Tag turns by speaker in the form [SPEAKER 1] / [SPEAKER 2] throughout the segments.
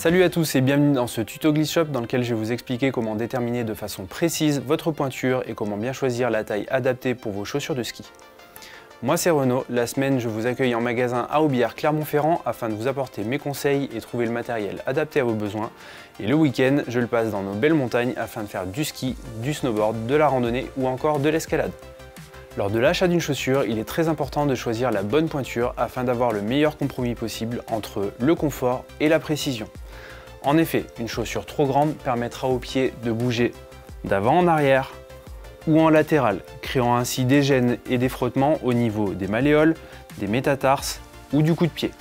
[SPEAKER 1] Salut à tous et bienvenue dans ce tuto Glisse Shop dans lequel je vais vous expliquer comment déterminer de façon précise votre pointure et comment bien choisir la taille adaptée pour vos chaussures de ski. Moi c'est Renaud, la semaine je vous accueille en magasin à Aubière Clermont-Ferrand afin de vous apporter mes conseils et trouver le matériel adapté à vos besoins. Et le week-end, je le passe dans nos belles montagnes afin de faire du ski, du snowboard, de la randonnée ou encore de l'escalade. Lors de l'achat d'une chaussure, il est très important de choisir la bonne pointure afin d'avoir le meilleur compromis possible entre le confort et la précision. En effet, une chaussure trop grande permettra aux pieds de bouger d'avant en arrière ou en latéral, créant ainsi des gênes et des frottements au niveau des malléoles, des métatarses ou du coup de pied.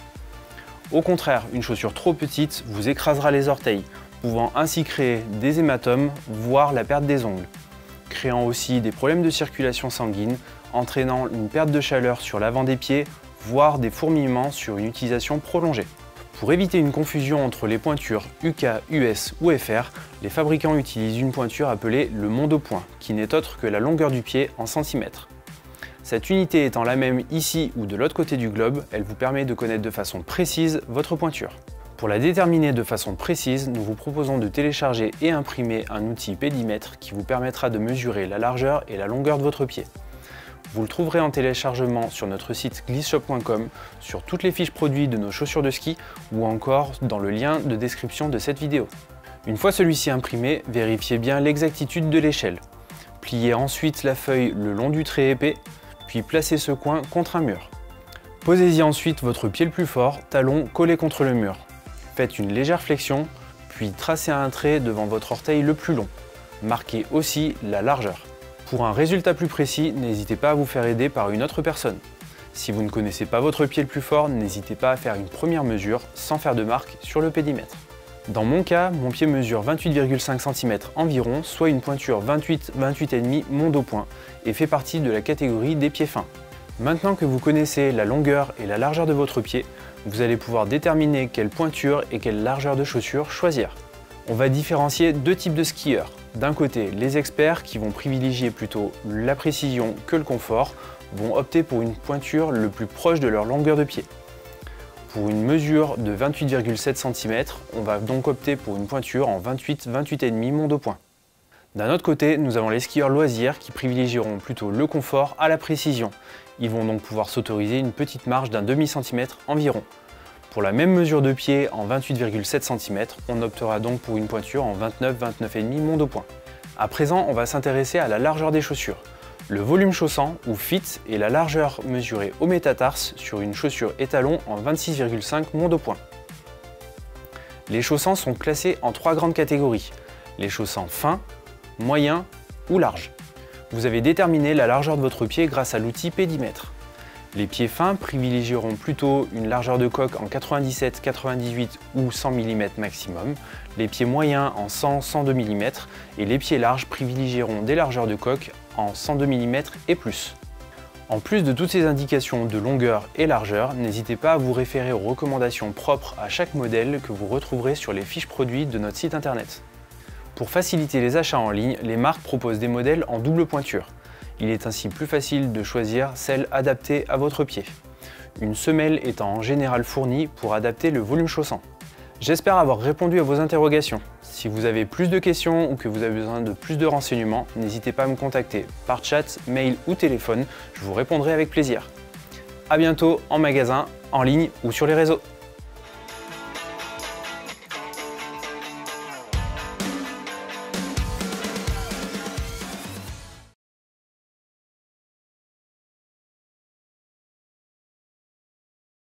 [SPEAKER 1] Au contraire, une chaussure trop petite vous écrasera les orteils, pouvant ainsi créer des hématomes, voire la perte des ongles, créant aussi des problèmes de circulation sanguine, entraînant une perte de chaleur sur l'avant des pieds, voire des fourmillements sur une utilisation prolongée. Pour éviter une confusion entre les pointures UK, US ou FR, les fabricants utilisent une pointure appelée le mondopoint, qui n'est autre que la longueur du pied en centimètres. Cette unité étant la même ici ou de l'autre côté du globe, elle vous permet de connaître de façon précise votre pointure. Pour la déterminer de façon précise, nous vous proposons de télécharger et imprimer un outil pédimètre qui vous permettra de mesurer la largeur et la longueur de votre pied. Vous le trouverez en téléchargement sur notre site glissshop.com, sur toutes les fiches produits de nos chaussures de ski ou encore dans le lien de description de cette vidéo. Une fois celui-ci imprimé, vérifiez bien l'exactitude de l'échelle. Pliez ensuite la feuille le long du trait épais, puis placez ce coin contre un mur. Posez-y ensuite votre pied le plus fort, talon collé contre le mur. Faites une légère flexion, puis tracez un trait devant votre orteil le plus long. Marquez aussi la largeur. Pour un résultat plus précis, n'hésitez pas à vous faire aider par une autre personne. Si vous ne connaissez pas votre pied le plus fort, n'hésitez pas à faire une première mesure sans faire de marque sur le pédimètre. Dans mon cas, mon pied mesure 28,5 cm environ, soit une pointure 28,5 mondopoint et fait partie de la catégorie des pieds fins. Maintenant que vous connaissez la longueur et la largeur de votre pied, vous allez pouvoir déterminer quelle pointure et quelle largeur de chaussures choisir. On va différencier deux types de skieurs. D'un côté, les experts qui vont privilégier plutôt la précision que le confort vont opter pour une pointure le plus proche de leur longueur de pied. Pour une mesure de 28,7 cm, on va donc opter pour une pointure en 28,5 mondopoint. D'un autre côté, nous avons les skieurs loisirs qui privilégieront plutôt le confort à la précision. Ils vont donc pouvoir s'autoriser une petite marge d'un demi-centimètre environ. Pour la même mesure de pied en 28,7 cm, on optera donc pour une pointure en 29,5 mondopoint. À présent, on va s'intéresser à la largeur des chaussures. Le volume chaussant, ou fit, est la largeur mesurée au métatarse sur une chaussure étalon en 26,5 mondopoint. Les chaussants sont classés en trois grandes catégories. Les chaussants fins, moyens ou larges. Vous avez déterminé la largeur de votre pied grâce à l'outil pédimètre. Les pieds fins privilégieront plutôt une largeur de coque en 97, 98 ou 100 mm maximum, les pieds moyens en 100, 102 mm et les pieds larges privilégieront des largeurs de coque en 102 mm et plus. En plus de toutes ces indications de longueur et largeur, n'hésitez pas à vous référer aux recommandations propres à chaque modèle que vous retrouverez sur les fiches produits de notre site internet. Pour faciliter les achats en ligne, les marques proposent des modèles en double pointure. Il est ainsi plus facile de choisir celle adaptée à votre pied. Une semelle étant en général fournie pour adapter le volume chaussant. J'espère avoir répondu à vos interrogations. Si vous avez plus de questions ou que vous avez besoin de plus de renseignements, n'hésitez pas à me contacter par chat, mail ou téléphone, je vous répondrai avec plaisir. A bientôt en magasin, en ligne ou sur les réseaux.